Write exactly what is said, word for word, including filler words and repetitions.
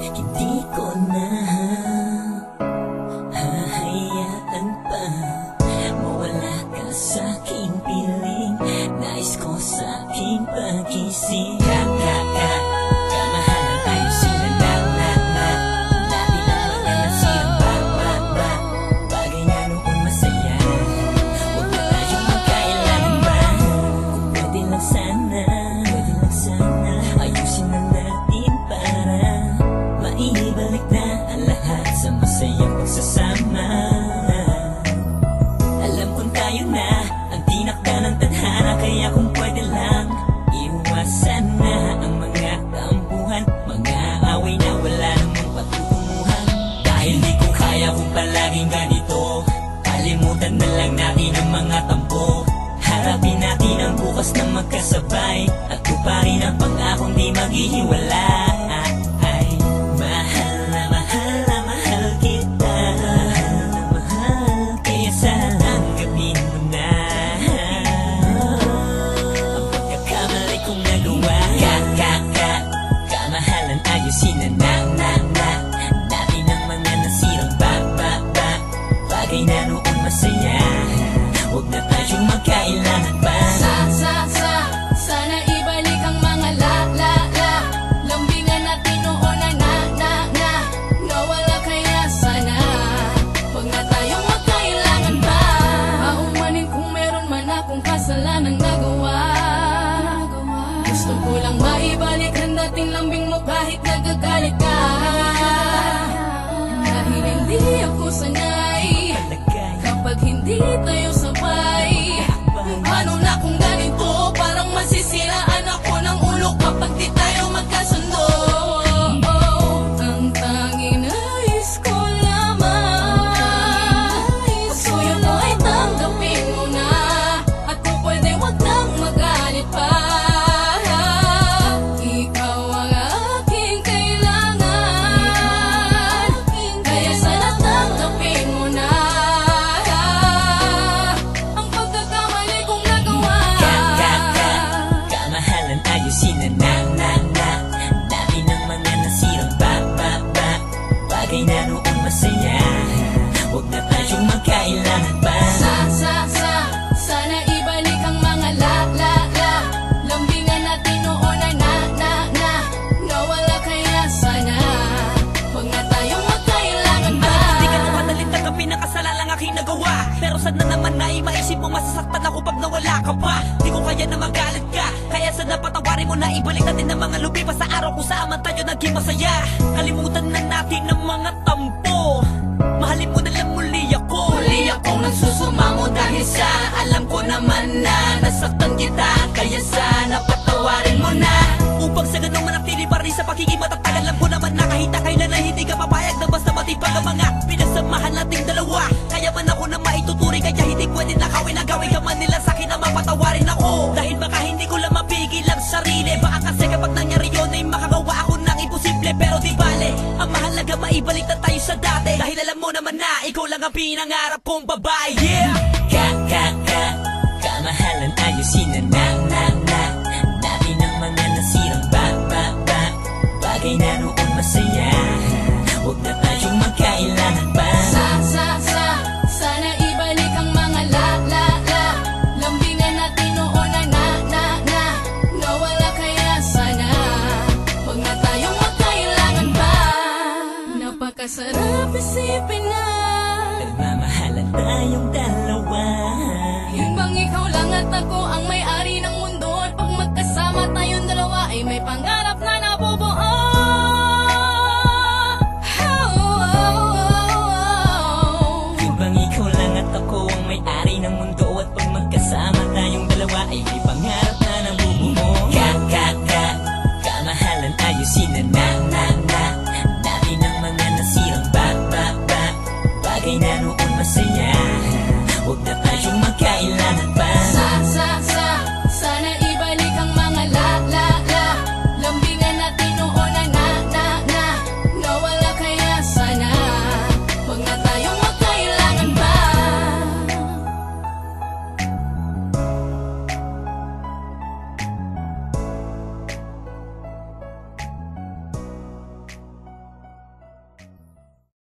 Hindi ko na hahayaan pa mawala ka sa aking piling. Nais ko sa aking pagising. Kaka-ka, kamahalan tayo sila na na na. Dati na mga nasirang ba-ba-ba. Bagay na noon masaya. Huwag na tayong magkailangan ba? Kung pwede lang sana, pwede lang sana ayusin na natin para maibalik na ang lahat sa masayang pagsasama. Alam kong tayo na ang tinakda ng tadhana, kaya kung pwede lang iwasan na ang mga tampuhan, mga away na wala namang patutunguhan. Dahil di ko kaya kung palaging ganito, kalimutan na lang natin ang mga tampo. Harapin natin ang bukas na magkasabay at tuparin ang pangakong di maghihiwalay. Mahal na mahal na mahal kita, mahal na mahal, kaya sana tanggapin mo na ang pagkakamali kong nagawa. Ka-ka-ka, kamahalan ayusin na na na na. Dati ng mga nasirang ba-ba-ba. Bagay na noon masaya. Huwag na tayong magkailangan pa. Sa, sa, sa, sana ibalik ang mga la, la, la. Lambingan natin noon na na, na, na. Nawala kaya sana. Huwag na tayong magkailangan pa. Paumanin kung meron man akong kasalanang nagawa. Gusto ko lang maibalik ang dating lambing mo kahit nagagalit ka. Dahil hindi ako sanay kapag hindi tayo sabay. Paano na kung ganito? Parang masisiraan ako ng ulo kapag di tayo magkasundo. Ang tanging nais ko lamang, pagsuyo mo ay tanggapin mo na. At kung pwede wag nang magalit pa. Ikaw ang aking kailangan, kaya sana tanggapin mo na ang pagkakamali kong nagawa. Ka-ka-ka, kamahalan ayusin na na na na. Dati ng mga nasirang ba-ba-ba. Bagay na noon masaya. Huwag na tayong magkailangan pa. Sa, sa, sa, sana ibalik ang mga la, la, la. Lambingan natin noon na na, na, na. Nawala kaya sana. Huwag na tayong magkailangan pa. Di ka na madaling tanggapin ang kasalanan aking nagawa. Pero sana naman na imaisip mo masasaktan ako pag nawala ka pa. Di ko kaya na magalit ka, kaya sana patawarin mo na ibalik natin ang mga lumipas sa araw kung saan man tayo naging masaya. Kalimutan na natin ang mga tampo. Mahalin mo na lang muli ako. Muli akong nagsusumamo dahil sa alam ko naman na nasaktan kita, kaya sana patawarin mo na. Upang sa ganong manatili pa rin sa pagiging matatag, alam ko naman na kahit na kailan ay hindi ka papayag na basta matipag ang mga pinagsamahan nating dalawa. Kaya man ako na maituturing, kaya hindi pwede nakawin na gawin ka man nila sa'kin na mapatawarin ako. Dahil baka hindi ko lang mapigil ang sarili. Baka kasi kapag nangyari yun ay makagawa ako ng imposible. Pero di bale, ang mahalaga maibalik na tayo sa dati. Dahil alam mo naman na ikaw lang ang pinangarap kong babae. Yeah! Ka-ka-ka, kamahalan ayusin na na na na. Dati ng mga nasirang ba-ba-ba. Bagay na noon masaya. Huwag na tayong magkailangan pa. Sa, sa, sa, sana ibalik ang mga la, la, la. Lambingan natin noon na na, na, na. Nawala kaya sana. Huwag na tayong magkailangan pa. Napakasarap isipin na Nagmamahalan tayong dalawa. yun bang ikaw lang at ako ang may-ari ng mundo. At pag magkasama tayong dalawa ay may pangarap na nabubuo. Yun bang ikaw lang at ako ang may-ari ng mundo, at pag magkasama tayong dalawa ay may pangarap na nabubuo. Ka-ka-ka, kamahalan ayusin na na na na. Dati ng mga nasirang ba-ba-ba. Bagay na noon masaya. Huwag na tayong